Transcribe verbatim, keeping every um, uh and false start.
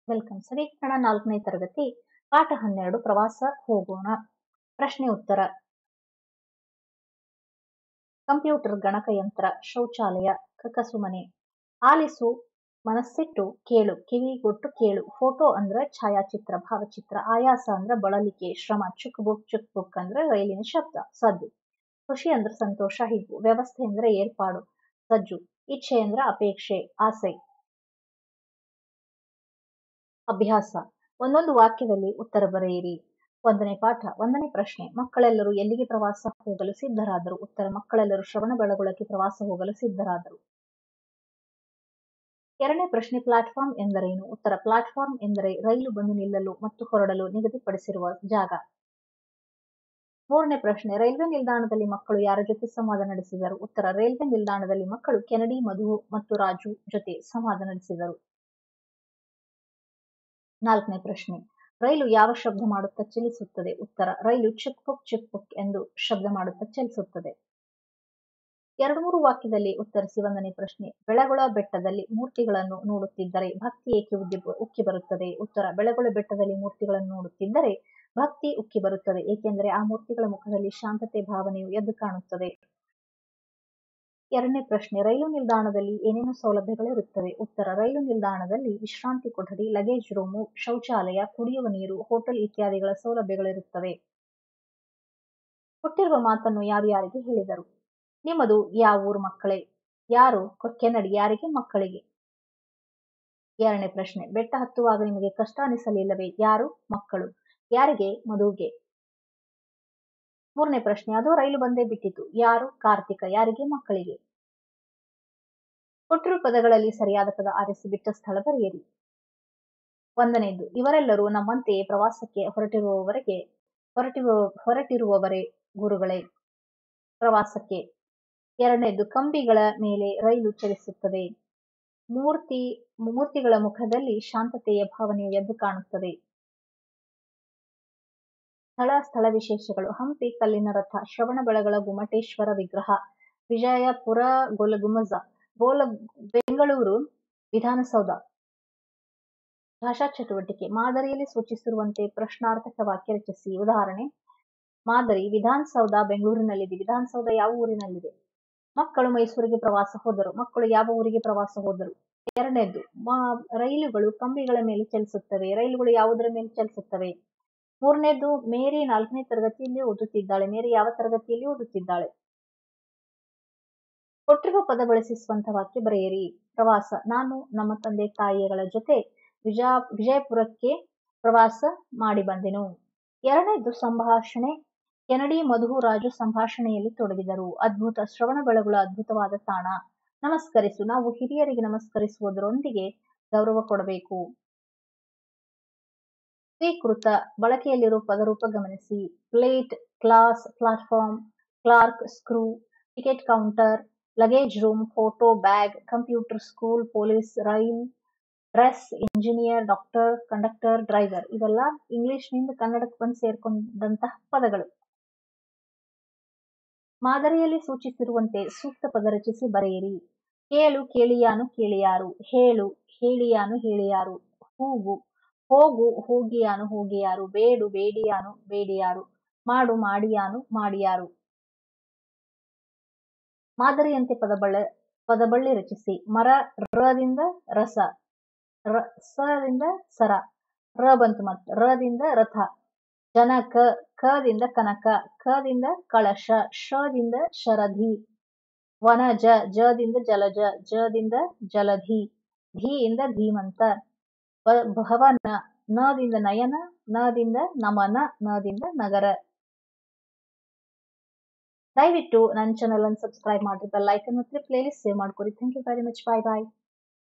Welcome ಸರಿ. ಕನ್ನಡ ನಾಲ್ಕನೇ ತರಗತಿ ಪಾಠ ಹನ್ನೆರಡು ಪ್ರವಾಸ ಹೋಗೋಣ. ಪ್ರಶ್ನೆ ಉತ್ತರ. ಕಂಪ್ಯೂಟರ್, ಗಣಕಯಂತ್ರ, ಶೌಚಾಲಯ, ಕಕಸುಮನೆ. ಆಲಿಸು, ಮನಸ್ಸಿಟ್ಟು ಕೇಳು, ಕಿವಿಗೊಟ್ಟು ಕೇಳು. ಫೋಟೋ ಅಂದ್ರೆ ಛಾಯಾಚಿತ್ರ, ಭಾವಚಿತ್ರ. ಆಯಾಸ ಅಂದ್ರೆ ಬಳಲಿಕೆ, ಶ್ರಮ. ಚುಕ್ ಬುಕ್ ಚುಕ್ ಬುಕ್ ಅಂದ್ರೆ ರೈಲಿನ ಶಬ್ದ, ಸದ್ದು. ಖುಷಿ ಅಂದ್ರೆ ಸಂತೋಷ, ಹಿಗ್ಗು. ವ್ಯವಸ್ಥೆ ಅಂದ್ರೆ ಏರ್ಪಾಡು, ಸಜ್ಜು. ಇಚ್ಛೆ ಅಂದ್ರೆ ಅಪೇಕ್ಷೆ, ಆಸೆ. ಅಭ್ಯಾಸ. ಒಂದೊಂದು ವಾಕ್ಯದಲ್ಲಿ ಉತ್ತರ ಬರೆಯಿರಿ. ಒಂದನೇ ಪಾಠ. ಒಂದನೇ ಪ್ರಶ್ನೆ. ಮಕ್ಕಳೆಲ್ಲರೂ ಎಲ್ಲಿಗೆ ಪ್ರವಾಸ ಹೋಗಲು ಸಿದ್ಧರಾದರು? ಉತ್ತರ. ಮಕ್ಕಳೆಲ್ಲರೂ ಶ್ರವಣ ಬೆಳಗೊಳಕ್ಕೆ ಪ್ರವಾಸ ಹೋಗಲು ಸಿದ್ಧರಾದರು. ಎರಡನೇ ಪ್ರಶ್ನೆ. ಪ್ಲಾಟ್ಫಾರ್ಮ್ ಎಂದರೇನು? ಉತ್ತರ. ಪ್ಲಾಟ್ಫಾರ್ಮ್ ಎಂದರೆ ರೈಲು ಬಂದು ನಿಲ್ಲಲು ಮತ್ತು ಹೊರಡಲು ನಿಗದಿಪಡಿಸಿರುವ ಜಾಗ. ಮೂರನೇ ಪ್ರಶ್ನೆ. ರೈಲ್ವೆ ನಿಲ್ದಾಣದಲ್ಲಿ ಮಕ್ಕಳು ಯಾರ ಜೊತೆ ಸಂವಾದ ನಡೆಸಿದರು? ಉತ್ತರ. ರೈಲ್ವೆ ನಿಲ್ದಾಣದಲ್ಲಿ ಮಕ್ಕಳು ಕೆನಡಿ, ಮಧು ಮತ್ತು ರಾಜು ಜೊತೆ ಸಂವಾದ ನಡೆಸಿದರು. ನಾಲ್ಕನೇ ಪ್ರಶ್ನೆ. ರೈಲು ಯಾವ ಶಬ್ದ ಮಾಡುತ್ತಾ ಚಲಿಸುತ್ತದೆ? ಉತ್ತರ. ರೈಲು ಚಿಕ್ ಪುಕ್ ಚಿಕ್ ಪುಕ್ ಎಂದು ಶಬ್ದ ಮಾಡುತ್ತಾ ಚಲಿಸುತ್ತದೆ. ಎರಡು ಮೂರು ವಾಕ್ಯದಲ್ಲಿ ಉತ್ತರಿಸಿ. ಒಂದನೇ ಪ್ರಶ್ನೆ. ಬೆಳಗೊಳ ಬೆಟ್ಟದಲ್ಲಿ ಮೂರ್ತಿಗಳನ್ನು ನೋಡುತ್ತಿದ್ದರೆ ಭಕ್ತಿ ಏಕೆ ಉದ್ದಿ ಉಕ್ಕಿ ಬರುತ್ತದೆ? ಉತ್ತರ. ಬೆಳಗೊಳ ಬೆಟ್ಟದಲ್ಲಿ ಮೂರ್ತಿಗಳನ್ನು ನೋಡುತ್ತಿದ್ದರೆ ಭಕ್ತಿ ಉಕ್ಕಿ ಬರುತ್ತದೆ, ಏಕೆಂದರೆ ಆ ಮೂರ್ತಿಗಳ ಮುಖದಲ್ಲಿ ಶಾಂತತೆ ಭಾವನೆಯು ಎದ್ದು ಕಾಣುತ್ತದೆ. ಎರಡನೇ ಪ್ರಶ್ನೆ. ರೈಲು ನಿಲ್ದಾಣದಲ್ಲಿ ಏನೇನು ಸೌಲಭ್ಯಗಳಿರುತ್ತವೆ? ಉತ್ತರ. ರೈಲು ನಿಲ್ದಾಣದಲ್ಲಿ ವಿಶ್ರಾಂತಿ ಕೊಠಡಿ, ಲಗೇಜ್ ರೂಮು, ಶೌಚಾಲಯ, ಕುಡಿಯುವ ನೀರು, ಹೋಟೆಲ್ ಇತ್ಯಾದಿಗಳ ಸೌಲಭ್ಯಗಳಿರುತ್ತವೆ. ಕೊಟ್ಟಿರುವ ಮಾತನ್ನು ಯಾರು ಯಾರಿಗೆ ಹೇಳಿದರು? ನಿಮ್ಮದು ಯಾವ ಊರು ಮಕ್ಕಳೇ? ಯಾರು? ಕೆನಡಿ. ಯಾರಿಗೆ? ಮಕ್ಕಳಿಗೆ. ಎರಡನೇ ಪ್ರಶ್ನೆ. ಬೆಟ್ಟ ಹತ್ತುವಾಗ ನಿಮಗೆ ಕಷ್ಟ ಅನಿಸಲಿಲ್ಲವೇ? ಯಾರು? ಮಕ್ಕಳು. ಯಾರಿಗೆ? ಮಧುಗೆ. ಮೂರನೇ ಪ್ರಶ್ನೆ. ಅದು ರೈಲು ಬಂದೇ ಬಿಟ್ಟಿತು. ಯಾರು? ಕಾರ್ತಿಕ. ಯಾರಿಗೆ? ಮಕ್ಕಳಿಗೆ. ಕೊಟ್ಟಿರುವ ಪದಗಳಲ್ಲಿ ಸರಿಯಾದ ಪದ ಆರಿಸಿ ಬಿಟ್ಟ ಸ್ಥಳ ಬರೆಯಿರಿ. ಒಂದನೇದು. ಇವರೆಲ್ಲರೂ ನಮ್ಮಂತೆಯೇ ಪ್ರವಾಸಕ್ಕೆ ಹೊರಟಿರುವವರೆಗೆ ಹೊರಟಿರುವ ಹೊರಟಿರುವವರೇ ಗುರುಗಳೇ. ಪ್ರವಾಸಕ್ಕೆ. ಎರಡನೇದು. ಕಂಬಿಗಳ ಮೇಲೆ ರೈಲು ಚಲಿಸುತ್ತದೆ. ಮೂರ್ತಿ ಮೂರ್ತಿಗಳ ಮುಖದಲ್ಲಿ ಶಾಂತತೆಯ ಭಾವನೆಯು ಎದ್ದು ಕಾಣುತ್ತದೆ. ಸ್ಥಳ ಸ್ಥಳ ವಿಶೇಷಗಳು. ಹಂಪಿ ಕಲ್ಲಿನ ರಥ, ಶ್ರವಣ ಬೆಳಗೊಳ ಗುಮ್ಮಟೇಶ್ವರ ವಿಗ್ರಹ, ವಿಜಯಪುರ ಗೋಲಗುಂಬಜ, ಗೋಲ ಬೆಂಗಳೂರು ವಿಧಾನಸೌಧ. ಭಾಷಾ ಚಟುವಟಿಕೆ. ಮಾದರಿಯಲ್ಲಿ ಸೂಚಿಸಿರುವಂತೆ ಪ್ರಶ್ನಾರ್ಥಕ ವಾಕ್ಯ ರಚಿಸಿ. ಉದಾಹರಣೆ. ಮಾದರಿ. ವಿಧಾನಸೌಧ ಬೆಂಗಳೂರಿನಲ್ಲಿದೆ. ವಿಧಾನಸೌಧ ಯಾವ ಊರಿನಲ್ಲಿದೆ? ಮಕ್ಕಳು ಮೈಸೂರಿಗೆ ಪ್ರವಾಸ ಹೋದರು. ಮಕ್ಕಳು ಯಾವ ಊರಿಗೆ ಪ್ರವಾಸ ಹೋದರು? ಎರಡನೇದು. ರೈಲುಗಳು ಕಂಬಿಗಳ ಮೇಲೆ ಚಲಿಸುತ್ತವೆ. ರೈಲುಗಳು ಯಾವುದರ ಮೇಲೆ ಚಲಿಸುತ್ತವೆ? ಮೂರನೇದು. ಮೇರಿ ನಾಲ್ಕನೇ ತರಗತಿಯಲ್ಲಿ ಓದುತ್ತಿದ್ದಾಳೆ. ಮೇರಿ ಯಾವ ತರಗತಿಯಲ್ಲಿ ಓದುತ್ತಿದ್ದಾಳೆ? ಕೊಟ್ಟಿರುವ ಪದ ಬಳಸಿ ಸ್ವಂತ ವಾಕ್ಯ ಬರೆಯಿರಿ. ಪ್ರವಾಸ. ನಾನು ನಮ್ಮ ತಂದೆ ತಾಯಿಗಳ ಜೊತೆ ವಿಜಾ ವಿಜಯಪುರಕ್ಕೆ ಪ್ರವಾಸ ಮಾಡಿ ಬಂದೆನು. ಎರಡನೇದು. ಸಂಭಾಷಣೆ. ಕೆನಡಿ, ಮಧು, ರಾಜು ಸಂಭಾಷಣೆಯಲ್ಲಿ ತೊಡಗಿದರು. ಅದ್ಭುತ. ಶ್ರವಣ ಬೆಳಗೊಳ ಅದ್ಭುತವಾದ ತಾಣ. ನಮಸ್ಕರಿಸು. ನಾವು ಹಿರಿಯರಿಗೆ ನಮಸ್ಕರಿಸುವುದರೊಂದಿಗೆ ಗೌರವ ಕೊಡಬೇಕು. ಸ್ವೀಕೃತ. ಬಳಕೆಯಲ್ಲಿರುವ ಪದರೂಪ ಗಮನಿಸಿ. Plate, class, platform, clerk, screw, ticket counter, luggage room, photo, bag, computer, school, police, rail, dress, engineer, doctor, conductor, driver. ಇವೆಲ್ಲ ಇಂಗ್ಲಿಷ್ನಿಂದ ಕನ್ನಡಕ್ಕೆ ಬಂದು ಸೇರ್ಕೊಂಡಂತಹ ಪದಗಳು. ಮಾದರಿಯಲ್ಲಿ ಸೂಚಿಸಿರುವಂತೆ ಸೂಕ್ತ ಪದ ರಚಿಸಿ ಬರೆಯಿರಿ. ಕೇಳು, ಕೇಳಿಯಾನು, ಕೇಳಿಯಾರು. ಹೇಳು, ಹೇಳಿಯಾನು, ಹೇಳಿಯಾರು. ಹೂಗು, ಹೋಗು, ಹೋಗಿಯಾನು, ಹೋಗಿಯಾರು. ಬೇಡು, ಬೇಡಿಯಾನು, ಬೇಡಿಯಾರು. ಮಾಡು, ಮಾಡಿಯಾನು, ಮಾಡಿಯಾರು. ಮಾದರಿಯಂತೆ ಪದಬಳ್ಳ ಪದಬಳ್ಳಿ ರಚಿಸಿ. ಮರ. ರದಿಂದ ರಸ, ರ ಸದಿಂದ ಸರ, ರ ಬಂತು ಮತ್ತು ರದಿಂದ ರಥ. ಜನಕ. ಕದಿಂದ ಕನಕ, ಕದಿಂದ ಕಳಶ, ಶದಿಂದ ಶರಧಿ. ವನಜ. ಜದಿಂದ ಜಲಜ, ಜದಿಂದ ಜಲಧಿ. ಧೀಯಿಂದ ಧೀಮಂತ. ಭವನ. ನದಿಂದ ನಯನ, ನದಿಂದ ನಮನ, ನದಿಂದ ನಗರ. ದಯವಿಟ್ಟು ನನ್ನ ಚಾನಲ್ ಅನ್ನು ಸಬ್ಸ್ಕ್ರೈಬ್ ಮಾಡಿ, ಬೆಲ್ ಐಕಾನ್ ಒತ್ತಿ, ಪ್ಲೇ ಲಿಸ್ಟ್ ಸೇವ್ ಮಾಡ್ಕೊರಿ. Thank you very much. Bye bye.